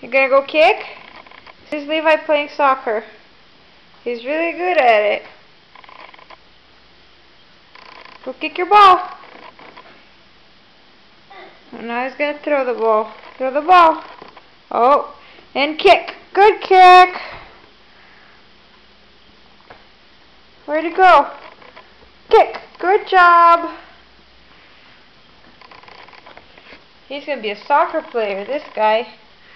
You gonna go kick? This is Levi playing soccer. He's really good at it. Go kick your ball. And now he's gonna throw the ball. Throw the ball. Oh, and kick. Good kick. Where'd it go? Kick. Good job. He's gonna be a soccer player, this guy.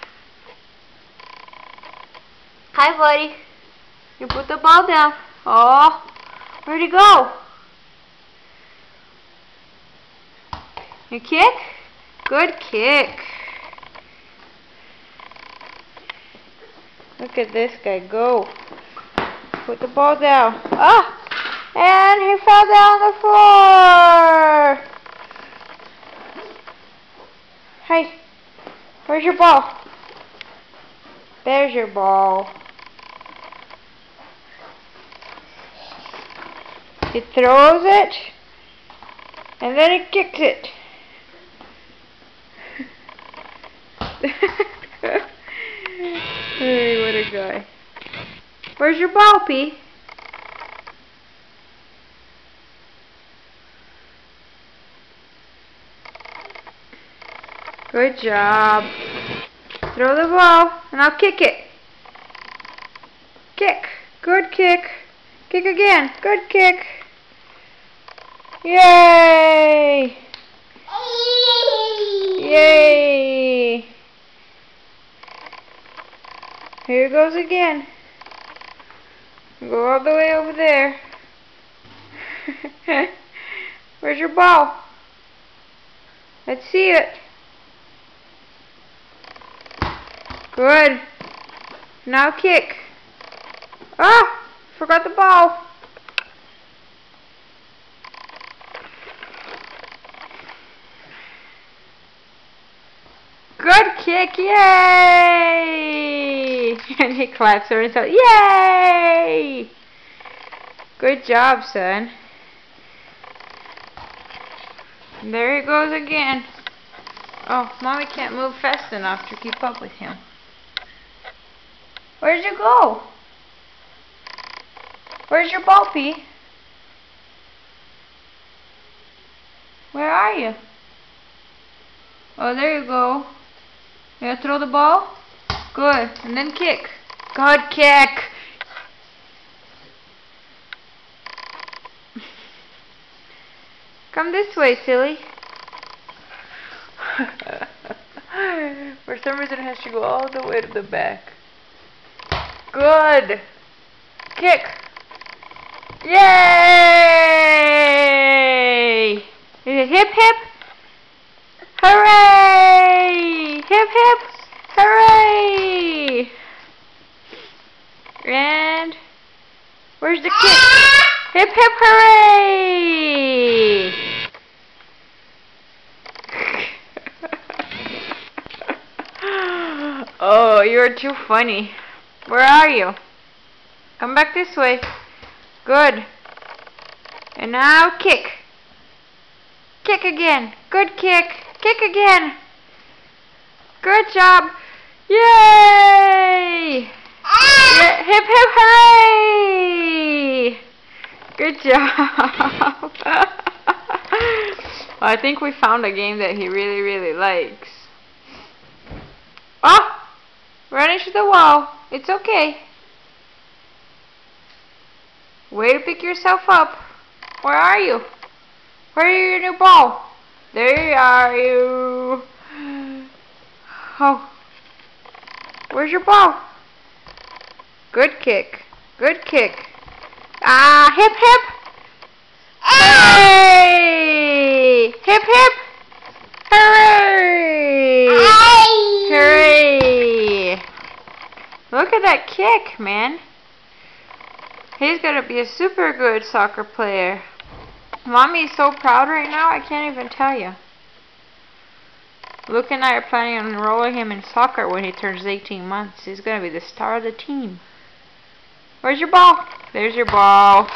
Hi, buddy. You put the ball down. Oh, where'd he go? You kick? Good kick. Look at this guy go. Put the ball down. Ah! And he fell down on the floor. Hey, where's your ball? There's your ball. He throws it, and then he kicks it. Hey, what a guy. Where's your ball, P? Good job. Throw the ball, and I'll kick it. Kick. Good kick. Kick again. Good kick. Yay! Yay! Here it goes again. Go all the way over there. Where's your ball? Let's see it. Good. Now kick. Ah! Forgot the ball. Good kick, yay! And he claps for himself, yay! Good job, son. And there he goes again. Oh, Mommy can't move fast enough to keep up with him. Where'd you go? Where's your ball, P? Where are you? Oh, there you go. You gonna throw the ball? Good. And then kick. Good kick. Come this way, silly. For some reason it has to go all the way to the back. Good. Kick. Yay! Hip hip. Hooray! Hip hip. Hooray! And where's the kick? Hip hip hooray! Oh, you're too funny. Where are you? Come back this way. Good. And now kick. Kick again. Good kick. Kick again. Good job. Yay! Yeah, hip hip hooray! Good job. I think we found a game that he really, really likes. Oh! Run into the wall. It's okay. Way to pick yourself up. Where are you? Where are your new ball? There are you. Oh. Where's your ball? Good kick. Good kick. Ah, hip hip. Hey! Hip hip. Hooray! Hooray! Look at that kick, man. He's gonna be a super good soccer player. Mommy is so proud right now, I can't even tell you. Luke and I are planning on enrolling him in soccer when he turns 18 months. He's gonna be the star of the team. Where's your ball? There's your ball.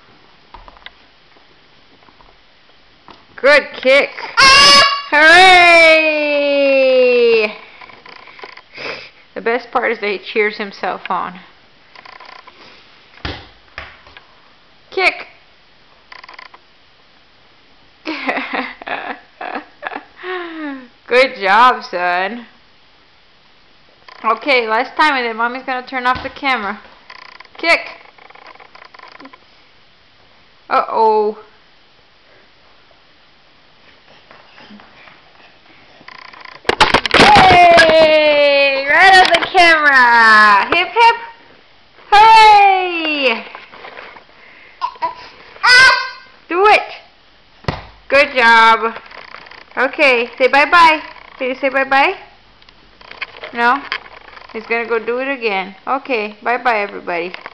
Good kick. Hooray! best part is that he cheers himself on. Kick! Good job, son. Okay, last time, and then Mommy's gonna turn off the camera. Kick! Uh-oh. Yay! Right on the camera! Hip hip! Hooray! Do it! Good job. Okay, say bye-bye. Did you say bye-bye? No? He's gonna go do it again. Okay, bye-bye everybody.